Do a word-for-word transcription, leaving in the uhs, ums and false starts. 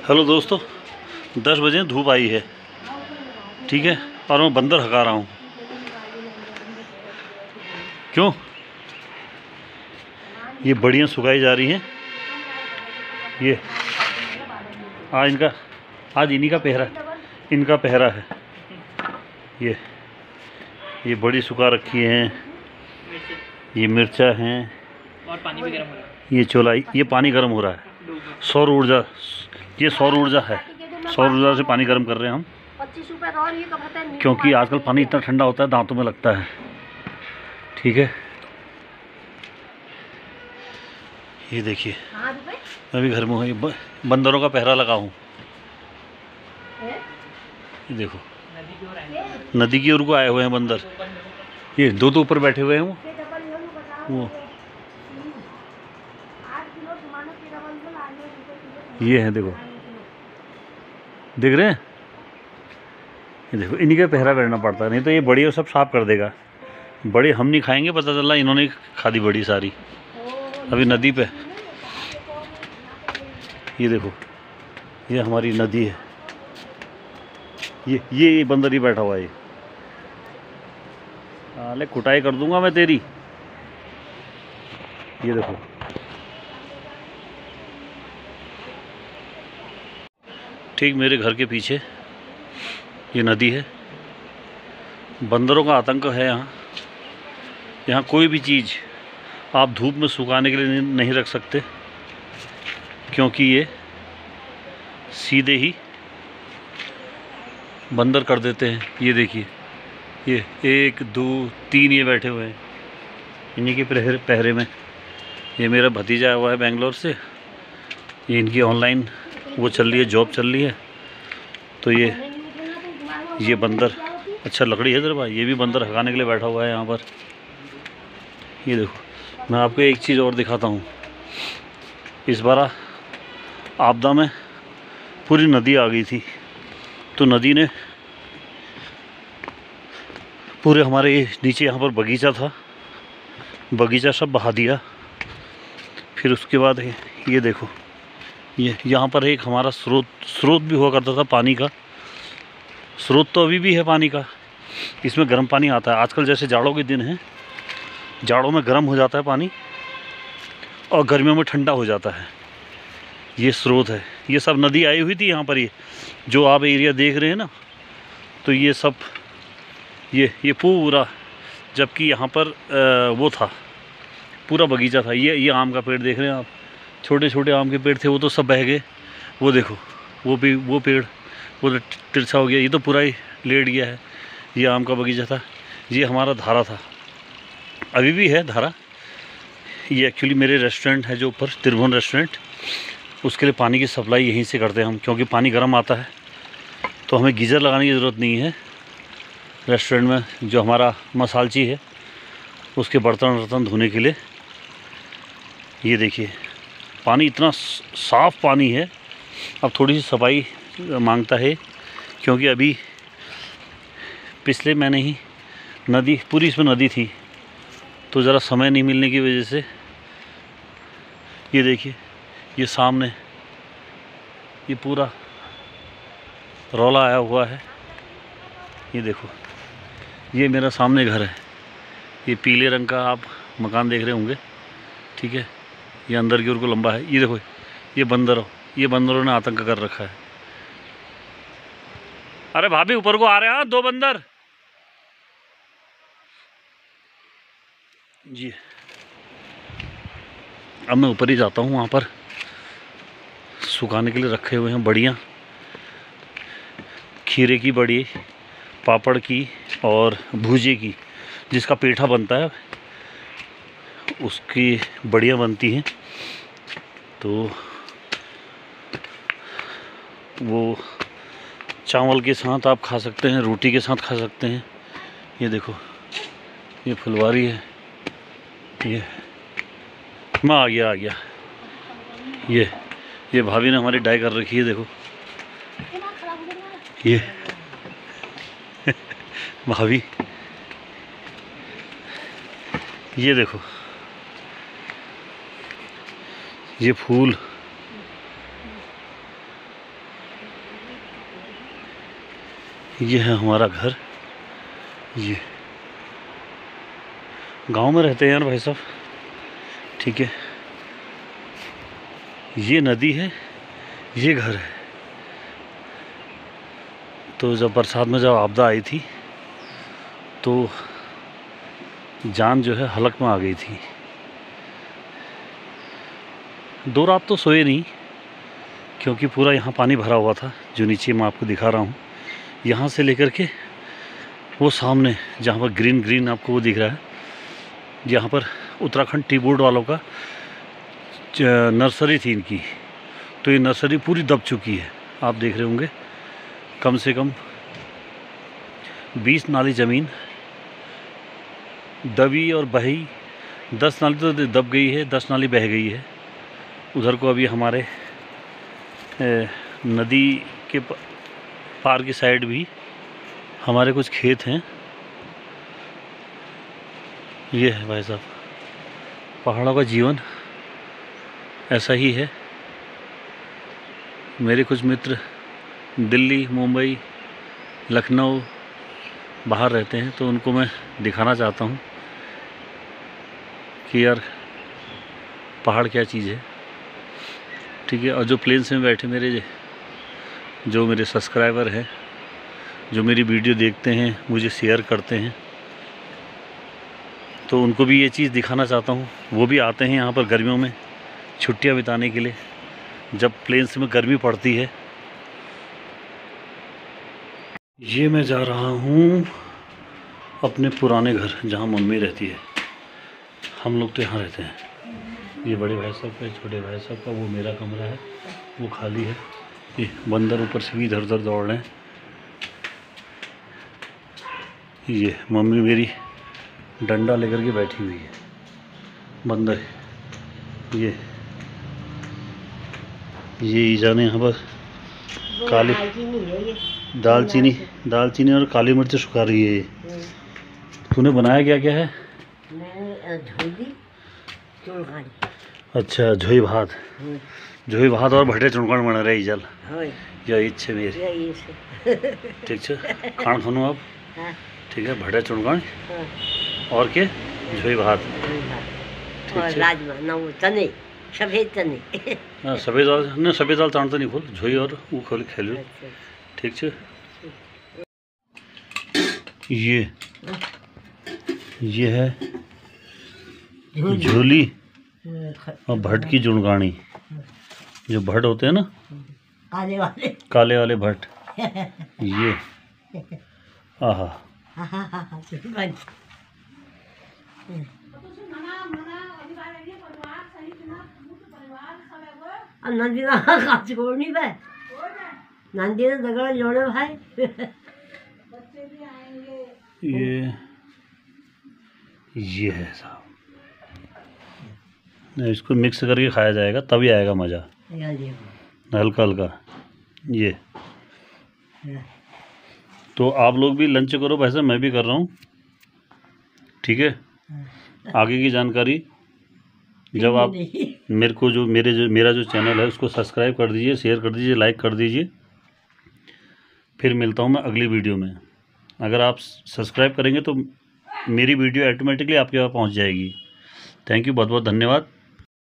Hello दोस्तों, दस बजे धूप आई है, ठीक है, और मैं बंदर हका रहा हूँ। क्यों? ये बढ़िया सुखाई जा रही हैं। ये आज इनका आज इन्हीं का पहरा इनका पहरा है। ये ये बड़ी सुखा रखी हैं, ये मिर्चा हैं, और पानी भी गर्म हो रहा है। ये चौलाई, ये पानी गर्म हो रहा है। सौर ऊर्जा, ये सौर ऊर्जा है। सौर ऊर्जा से पानी गर्म कर रहे हैं हम, क्योंकि आजकल पानी इतना ठंडा होता है दांतों में लगता है। ठीक है, ये देखिए मैं भी घर में हूँ, ये बंदरों का पहरा लगा हूँ। ये देखो नदी की ओर को आए हुए हैं बंदर। ये दो दो ऊपर बैठे हुए हैं वो वो ये है, देखो देख रहे हैं, ये देखो इन्हीं का पहरा करना पड़ता है, नहीं तो ये बड़ी सब साफ कर देगा। बड़ी हम नहीं खाएंगे, पता चला इन्होंने खा दी बड़ी सारी अभी नदी पे। ये देखो ये हमारी नदी है, ये ये ये बंदर ही बैठा हुआ है। अरे कुटाई कर दूंगा मैं तेरी। ये देखो ठीक मेरे घर के पीछे ये नदी है। बंदरों का आतंक है यहाँ। यहाँ कोई भी चीज़ आप धूप में सुखाने के लिए नहीं रख सकते, क्योंकि ये सीधे ही बंदर कर देते हैं। ये देखिए, ये एक दो तीन ये बैठे हुए हैं इन्हीं के पहरे पहरे में। ये मेरा भतीजा आया हुआ है बेंगलोर से, ये इनकी ऑनलाइन वो चल रही है, जॉब चल रही है। तो ये ये बंदर, अच्छा लकड़ी है इधर भाई, ये भी बंदर हगाने के लिए बैठा हुआ है यहाँ पर। ये देखो मैं आपको एक चीज़ और दिखाता हूँ। इस बार आपदा में पूरी नदी आ गई थी, तो नदी ने पूरे हमारे नीचे यहाँ पर बगीचा था, बगीचा सब बहा दिया। फिर उसके बाद ये देखो, ये यहाँ पर एक हमारा स्रोत स्रोत भी हुआ करता था पानी का। स्रोत तो अभी भी है पानी का, इसमें गर्म पानी आता है। आजकल जैसे जाड़ों के दिन हैं, जाड़ों में गर्म हो जाता है पानी और गर्मियों में ठंडा हो जाता है। ये स्रोत है, ये सब नदी आई हुई थी यहाँ पर। ये जो आप एरिया देख रहे हैं ना, तो ये सब ये ये पूरा, जबकि यहाँ पर आ, वो था पूरा बगीचा था। ये ये आम का पेड़ देख रहे हैं आप, छोटे छोटे आम के पेड़ थे, वो तो सब बह गए। वो देखो वो भी वो पेड़ वो तो तिरछा हो गया, ये तो पूरा ही लेट गया है। ये आम का बगीचा था, ये हमारा धारा था, अभी भी है धारा। ये एक्चुअली मेरे रेस्टोरेंट है जो ऊपर, त्रिभुवन रेस्टोरेंट, उसके लिए पानी की सप्लाई यहीं से करते हैं हम, क्योंकि पानी गर्म आता है तो हमें गीज़र लगाने की ज़रूरत नहीं है। रेस्टोरेंट में जो हमारा मसालची है उसके बर्तन वर्तन धोने के लिए। ये देखिए पानी इतना साफ़ पानी है। अब थोड़ी सी सफाई मांगता है, क्योंकि अभी पिछले महीने ही नदी पूरी इसमें नदी थी, तो ज़रा समय नहीं मिलने की वजह से। ये देखिए ये सामने ये पूरा रौला आया हुआ है। ये देखो ये मेरा सामने घर है, ये पीले रंग का आप मकान देख रहे होंगे, ठीक है। ये अंदर की ओर को लंबा है। ये देखो ये बंदर ये बंदरों ने आतंक कर रखा है। अरे भाभी ऊपर को आ रहे हैं दो बंदर जी। अब मैं ऊपर ही जाता हूँ, वहाँ पर सुखाने के लिए रखे हुए हैं बढ़िया खीरे की बड़ी, पापड़ की और भुजे की, जिसका पेठा बनता है उसकी बढ़िया बनती है। तो वो चावल के साथ आप खा सकते हैं, रोटी के साथ खा सकते हैं। ये देखो ये फुलवारी है, ये मैं आ गया आ गया ये ये भाभी ने हमारी डाई कर रखी है, देखो ये भाभी। ये देखो ये फूल ये है हमारा घर। ये गांव में रहते हैं यार भाई साहब, ठीक है। ये नदी है, ये घर है। तो जब बरसात में जब आपदा आई थी तो जान जो है हलक में आ गई थी। दो रात तो सोए नहीं, क्योंकि पूरा यहाँ पानी भरा हुआ था। जो नीचे मैं आपको दिखा रहा हूँ, यहाँ से लेकर के वो सामने जहाँ पर ग्रीन ग्रीन आपको वो दिख रहा है, यहाँ पर उत्तराखंड टी बोर्ड वालों का नर्सरी थी इनकी। तो ये नर्सरी पूरी दब चुकी है। आप देख रहे होंगे कम से कम बीस नाली ज़मीन दबी और बही। दस नाली तो दब गई है, दस नाली बह गई है। उधर को अभी हमारे ए, नदी के पार की साइड भी हमारे कुछ खेत हैं। ये है भाई साहब, पहाड़ों का जीवन ऐसा ही है। मेरे कुछ मित्र दिल्ली, मुंबई, लखनऊ बाहर रहते हैं, तो उनको मैं दिखाना चाहता हूँ कि यार पहाड़ क्या चीज़ है, ठीक है। और जो प्लेन्स में बैठे मेरे जो मेरे सब्सक्राइबर हैं, जो मेरी वीडियो देखते हैं, मुझे शेयर करते हैं, तो उनको भी ये चीज़ दिखाना चाहता हूँ। वो भी आते हैं यहाँ पर गर्मियों में छुट्टियाँ बिताने के लिए, जब प्लेन्स में गर्मी पड़ती है। ये मैं जा रहा हूँ अपने पुराने घर, जहाँ मम्मी रहती है। हम लोग तो यहाँ रहते हैं। ये बड़े भाई साहब का, छोटे भाई साहब का, वो मेरा कमरा है, वो खाली है। ये बंदर ऊपर से भी इधर उधर दौड़ रहे हैं। ये मम्मी मेरी डंडा लेकर के बैठी हुई है, बंदर। ये ये ईजा ने यहाँ पर काली दालचीनी दालचीनी और काली मिर्च सुखा रही है। ये तूने बनाया क्या क्या है? अच्छा, झोई भात, झोई भात और भटे चुनकण बना रहे ईजल। यही इच्छे मेरी, ठीक है। खान खानू आप, ठीक है। भटे चुनकण और के झोई भात, और राजमा ना वो चने, सफेद चने। हाँ, सफेद दाल ना, सफेद दाल तानते नहीं खोल, झोई और वो खोल खेलो, ठीक है। ये ये है झोली और भट की जुड़गानी। जो भट होते हैं ना, काले वाले काले वाले भट, ये आहा। नंदीना का छोड़ नहीं पाए, नंदी ने दगड़ जोड़े भाई। ये ये है साहब, इसको मिक्स करके खाया जाएगा तभी आएगा मज़ा, हल्का हल्का। ये तो आप लोग भी लंच करो, वैसे मैं भी कर रहा हूँ, ठीक है। आगे की जानकारी जब आप मेरे को जो मेरे जो मेरा जो चैनल है उसको सब्सक्राइब कर दीजिए, शेयर कर दीजिए, लाइक कर दीजिए। फिर मिलता हूँ मैं अगली वीडियो में। अगर आप सब्सक्राइब करेंगे तो मेरी वीडियो ऑटोमेटिकली आपके पास पहुँच जाएगी। थैंक यू, बहुत बहुत धन्यवाद।